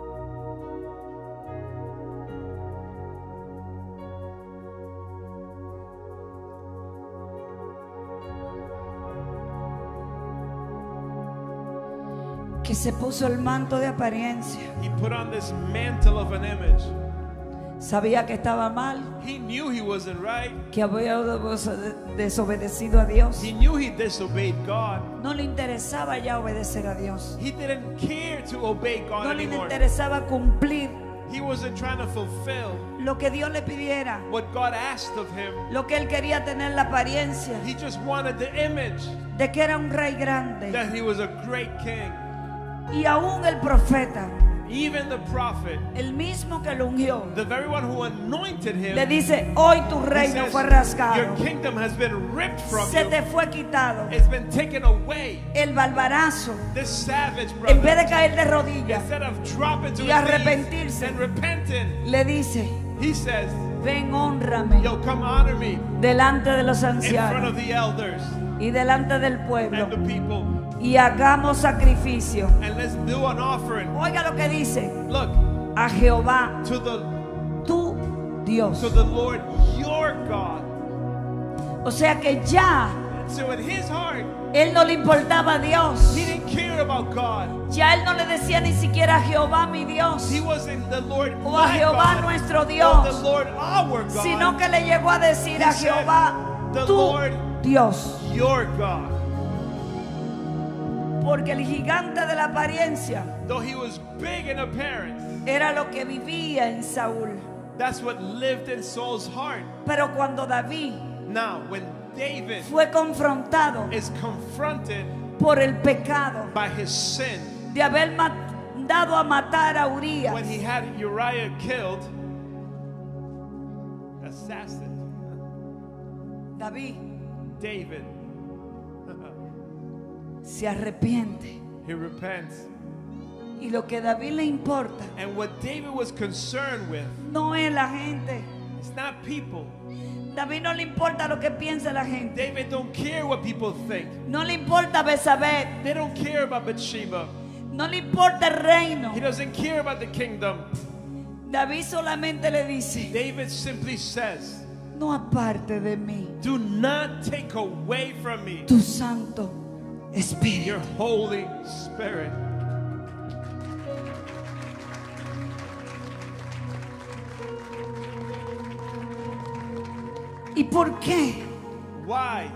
Que se puso el manto de apariencia. he put on this mantle of an image. Sabía que estaba mal, He knew he wasn't right. que había desobedecido a Dios. He knew he disobeyed God. No le interesaba ya obedecer a Dios. He didn't care to obey God No le anymore. interesaba cumplir He wasn't trying to fulfill lo que Dios le pidiera. what God asked of him. Lo que él quería, tener la apariencia He just wanted the image de que era un rey grande. that he was a great king. Y aún el profeta, Even the prophet, el mismo que lo ungió, the very one who anointed him, le dice: hoy tu he reino says, fue rasgado, your kingdom has been ripped from se you. te fue quitado. It's been taken away. El barbarazo, This savage en vez brother, de caer de rodillas, instead of dropping to y his knees arrepentirse, and repenting, le dice: he says, ven, hónrame yo, come honor me delante de los in front ancianos of the elders y delante del pueblo, and the people, y hagamos sacrificio. and let's do an offering. Oiga lo que dice: Look, a Jehová, to the tu Dios. to the Lord your God. O sea que ya So in his heart, él no le importaba a Dios. he didn't care about God. Ya él no le decía ni siquiera a Jehová mi Dios, He wasn't the Lord o a my Jehová God, nuestro or the Dios, Lord our God, sino que le llegó a decir He a said, Jehová "The tu Lord Dios. your God." Porque el gigante de la apariencia Though he was big in appearance, era lo que vivía en Saúl. that's what lived in Saul's heart. Pero cuando David Now, when David fue confrontado is confronted por el pecado by his sin, de haber mandado a matar a Urías, when he had Uriah killed, assassin, David David, se arrepiente. he repents. Y lo que a David le importa And what David was concerned with, no es la gente. it's not people. David no le importa lo que piensa la gente. David don't care what people think. No le importa Betsabé. They don't care about Bathsheba. No le importa el reino. He doesn't care about the kingdom. David solamente le dice: David simply says, no aparte de mí do not take away from me tu Santo Espíritu. your Holy Spirit. ¿Y por qué Why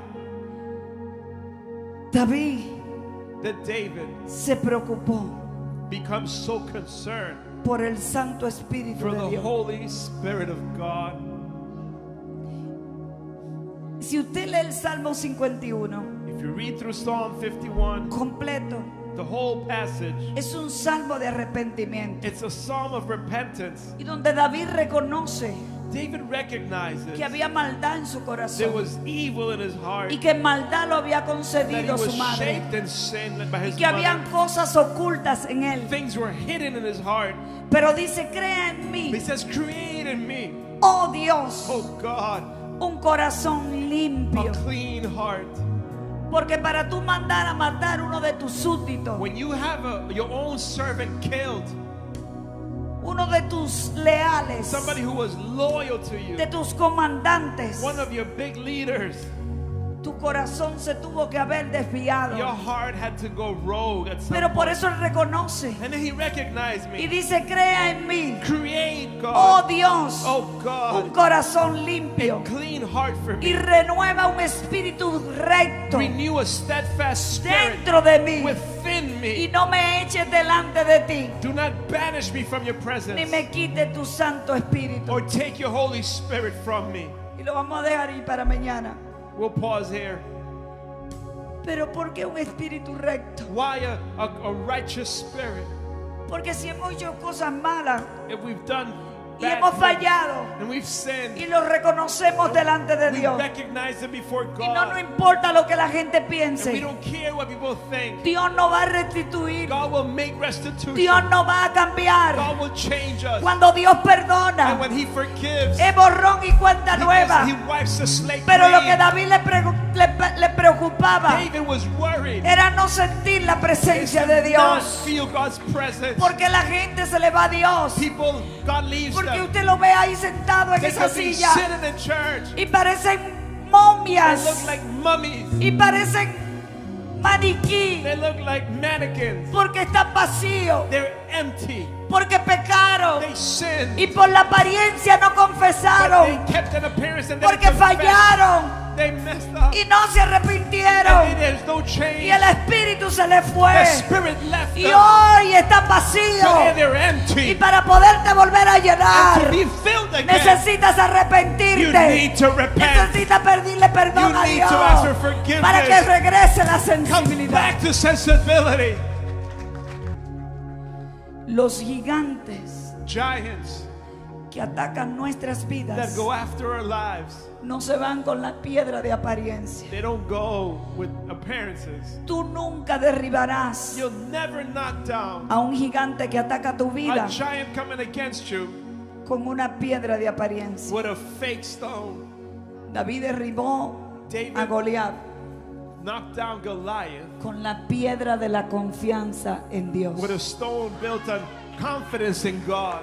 David did David se preocupó become so concerned por el Santo Espíritu for de the Dios? Holy Spirit of God? Si usted lee el Salmo cincuenta y uno If you read through Psalm fifty-one, completo, the whole passage, es un salmo de arrepentimiento, it's a psalm of repentance. y donde David reconoce David recognizes que había maldad en su there corazón was evil in his heart, y que en maldad lo había that he concedido was su madre, shaped in sin by y his que habían mother. cosas ocultas en él. Things were hidden in his heart. Pero dice: crea en mí, He says, create in me, oh Dios, oh God, un corazón a limpio. clean heart. Porque para tú mandar a matar uno de tus súbditos, When you have a, your own servant killed, uno de tus leales, somebody who was loyal to you, de tus comandantes, one of your big leaders, tu corazón se tuvo que haber desviado. your heart had to go rogue at some Pero por point. eso él reconoce And then he recognized y me. dice: crea en mí, Create, oh God, Dios, oh un God, corazón limpio a clean heart for y me. renueva un espíritu recto Renew a steadfast spirit dentro de mí within y me. no me eches delante de ti, Do not banish me from your ni presence me quite tu Santo Espíritu. or take your Holy Spirit from me. Y lo vamos a dejar ir para mañana. We'll pause here. Pero ¿por qué un espíritu recto? Why a, a, a righteous spirit? Porque si hemos hecho cosas malas If we've done y bad hemos things fallado and we've sinned, y lo reconocemos delante de we Dios, recognize it before y no nos God. importa lo que la gente And we piense, don't care what people think. Dios no va a restituir, God will make restitution. Dios no va a cambiar. God will change us. Cuando Dios And perdona, when He forgives, es borrón y cuenta nueva. He wipes the slate Pero lo que clean. David le, pregu- le- le preocupaba David was worried. era no sentir la He presencia did de not Dios, feel God's presence. porque la gente se le va a Dios, People, God leaves porque them. usted lo ve ahí sentado en They esa could be silla sitting in church. y parecen They momias look like mummies. y parecen maniquí, They look like mannequins. porque están vacíos, They're empty. porque pecaron They sinned. y por la apariencia no But confesaron, they kept an appearance and they porque confessed. fallaron They messed up. y no se And arrepintieron then there's no y change. el espíritu se les The fue Spirit left y them. hoy están So vacíos. they're Y empty. para poderte volver a And to llenar, be filled again, necesitas you arrepentirte. need to repent. Necesitas pedirle perdón You a need Dios to ask for forgiveness. para que regrese la Come sensibilidad. back to sensibility. Los gigantes Giants que atacan nuestras that vidas go after our lives, no se van con la piedra de apariencia. they don't go with appearances. Tú nunca derribarás You'll never knock down a un gigante que ataca tu vida a giant coming against you con una piedra de apariencia. with a fake stone. David derribó David a Goliat knocked down Goliath con la piedra de la confianza en Dios. with a stone built on confidence in God.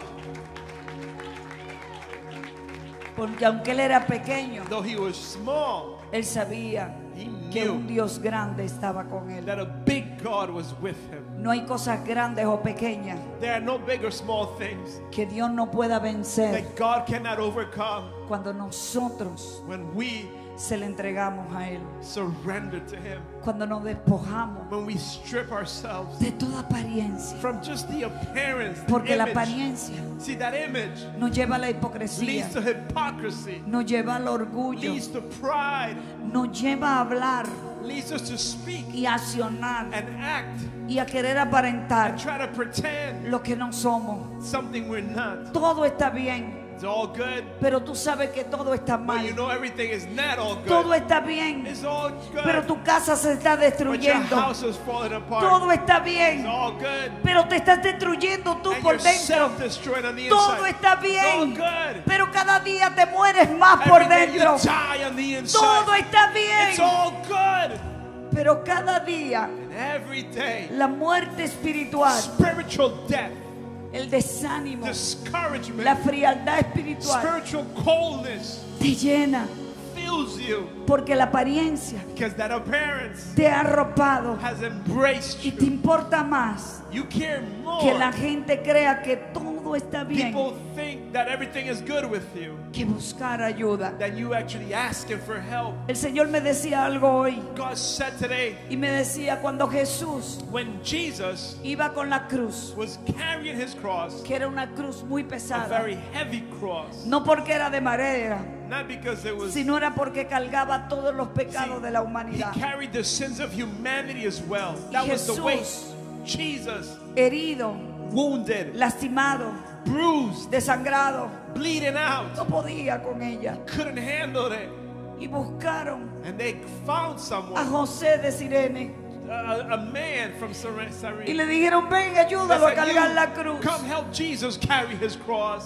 Porque aunque él era pequeño, Though he was small, él sabía he que un knew Dios grande estaba con él. that a big God was with him. No hay cosas grandes o pequeñas There are no big or small things que Dios no pueda vencer that God cannot overcome cuando nosotros when we se le entregamos a Él. surrender to Him, Cuando nos despojamos when we strip ourselves de toda apariencia. from just the appearance, the Porque la image. apariencia See, that image nos lleva a la hipocresía, leads to hypocrisy, nos lleva al orgullo, leads to pride, nos lleva a hablar leads us to speak y a accionar and act y a querer aparentar and try to pretend lo que no somos. something we're not. Todo está bien, It's all good, pero tú sabes que todo está but you mal. know everything is not all Todo good. está bien, It's all pero good, tu casa se está but your destruyendo. house is falling apart. Todo está It's bien, all good, pero te estás destruyendo tú and por you're dentro. self-destroyed on the Todo inside. está It's all bien, good. pero cada día te mueres más por Every day you dentro. die on the inside. Todo está It's bien, all good. pero cada día And every day, la muerte espiritual, spiritual death, el desánimo, discouragement, la frialdad espiritual spiritual coldness te llena, fills you porque la apariencia because that appearance te ha arropado has embraced y te you. importa más You care que la more. gente crea que todo está bien People think that everything is good with you que buscar ayuda. than you actually asking for help. El Señor me decía algo hoy God said today, y me decía cuando Jesús when Jesus iba con la cruz, was carrying his cross, que era una cruz muy a pesada, very heavy cross, no porque era de madera, not because it was, sino era porque cargaba todos los pecados de la he humanidad. carried the sins of humanity as well. That was the weight. Jesús, Jesus, herido, wounded, lastimado, bruised, desangrado, bleeding out, no podía con ella. couldn't handle it. Y buscaron And they found a someone, José de Sirene a, a man from Syre- y Cyrene. le dijeron, ven, They ayúdalo a said, cargar "You la cruz. come help Jesus carry his cross."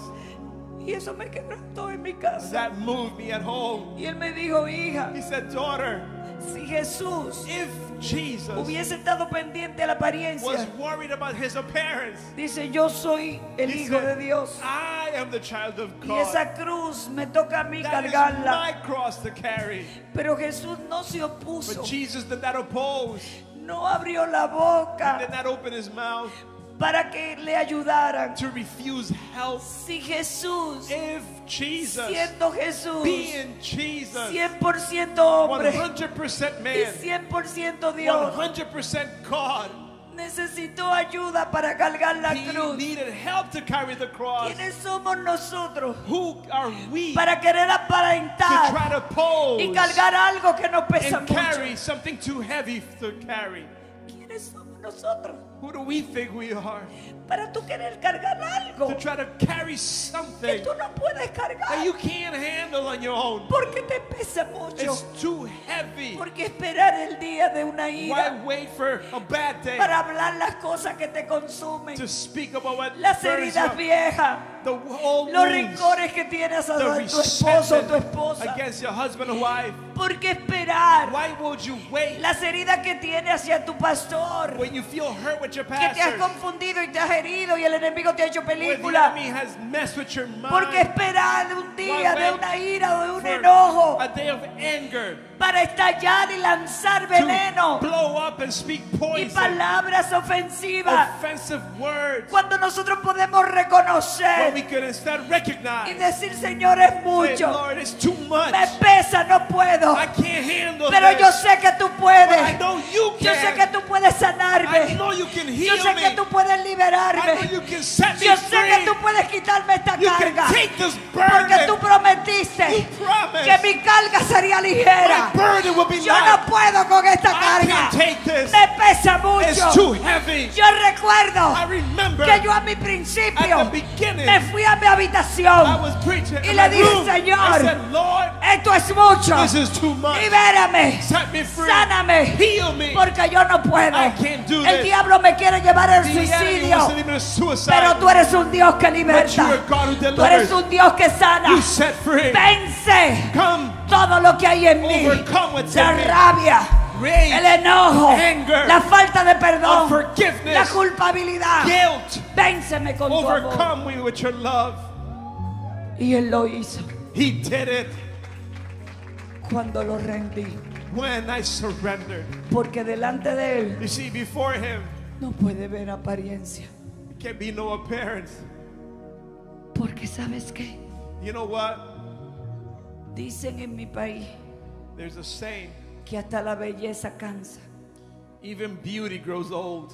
Y eso me quebrantó en mi casa. That moved me at home. Y él me dijo, hija, He said, "Daughter, Si Jesús If Jesus hubiese estado pendiente a la was apariencia, worried about his appearance, dice, yo soy el he Hijo de said, Dios. I am the child of Y God. esa cruz me toca a mí That is cargarla. my cross to carry. Pero Jesús no se But opuso, Jesus did not oppose. no abrió la He boca did not open his mouth para que le ayudaran. to refuse help. Si Jesús, If Jesus, siendo Jesús, being Jesus, cien por ciento hombre one hundred percent y man, cien por ciento one Dios, hundred percent God, necesitó ayuda para cargar la he cruz. needed help to carry the cross. ¿Quiénes somos nosotros Who are we to para querer aparentar try to pose y cargar algo que nos pesa and mucho? carry something too heavy to carry? ¿Quiénes somos nosotros Who do we think we are para tú querer cargar algo to try to carry que something tú no puedes that cargar? you can't handle on your own? Porque te pesa mucho. It's too heavy. Porque esperar el día de una Why ira wait for a bad day para hablar las cosas que te consumen, to speak about what las burns you heridas up? viejas, The old los wounds, rencores que tienes a the tu esposo o tu resentment esposa. against your husband or wife. Porque esperar Why would you wait las heridas que tienes hacia tu pastor, when you feel hurt with your que te has pastor? confundido y te has herido y el enemigo te ha hecho Where the película. enemy has messed with your mind. Porque esperar un día de una ira o de un for enojo a day of anger para estallar y lanzar to veneno blow up and speak y poison, palabras ofensivas, offensive words, cuando nosotros podemos when reconocer we could instead y recognize, decir, Señor, es say, mucho, Lord, it's too much. me pesa, no puedo, I can't handle pero this. yo sé que tú But I puedes, know you yo sé can. que tú puedes I sanarme, know you can yo heal sé que me. tú puedes I know liberarme, you can set me yo sé que free. tú puedes quitarme esta You can carga, take this porque tú burden. prometiste You promised que mi carga sería ligera. my burden will be Yo light. no puedo con esta I carga, can't take this. me pesa It's mucho. too heavy. Yo recuerdo I remember que yo a mi at principio the beginning me fui a mi I habitación was preaching y in le my dije, room. Señor, I said, Lord, esto es mucho, this is too much. libérame, Set me free. sáname, Heal me. porque yo no puedo. I can't do El this. diablo me quiere llevar al The enemy wants suicidio, to lead me to suicide. pero tú eres un Dios que But you liberta, are God who tú eres delivers. un Dios que sana. You set free. Vence Come, todo lo que hay en mí, overcome what's la in me. rabia, Rage, el enojo, anger, la falta de perdón, la unforgiveness, culpabilidad. guilt. Vénseme con tu amor. Overcome me with your love. Y él lo hizo He did it cuando lo rendí, when I surrendered. porque delante de él You see, before him, no puede ver apariencia, there can be no appearance. porque ¿sabes qué? You know what? Dicen en mi país There's a saying, que hasta la belleza cansa. even beauty grows old.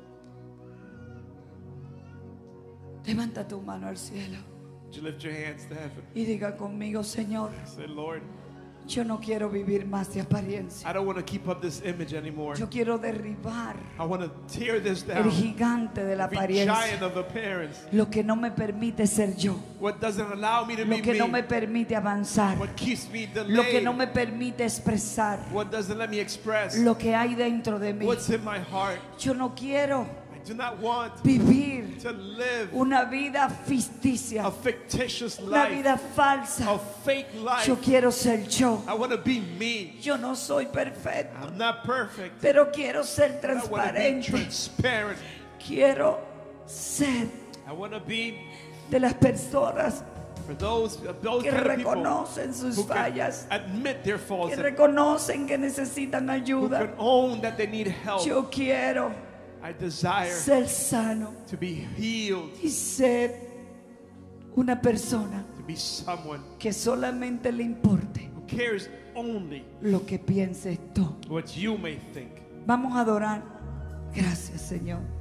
Levanta tu mano al cielo Would you lift your hands to heaven? y diga conmigo, Señor, Say, Lord, yo no quiero vivir más de apariencia. I don't want to keep up this image anymore. Yo quiero derribar I want to tear this el down. gigante de la Every apariencia, giant of appearance. lo que no me permite ser yo, What doesn't allow me to lo be que no me me. permite avanzar, What keeps me lo que delayed. no me permite expresar What doesn't let me express. lo que hay dentro de mí. What's in my heart. Yo no quiero I do not want vivir to live una vida ficticia, a fictitious una life, vida falsa. a fake life. Yo quiero ser yo. I want to be me. Yo no soy perfecto, I'm not perfect. pero quiero ser I want to be transparente. transparent. Quiero ser I want to be de las personas for those, those que kind of people reconocen sus who can fallas, admit their faults, que and reconocen que necesitan who ayuda. can own that they need help. Yo quiero I desire ser sano to be healed, y ser una persona to be someone que solamente le importe who cares only lo que pienses tú. what you may think. Vamos a adorar. Gracias, Señor.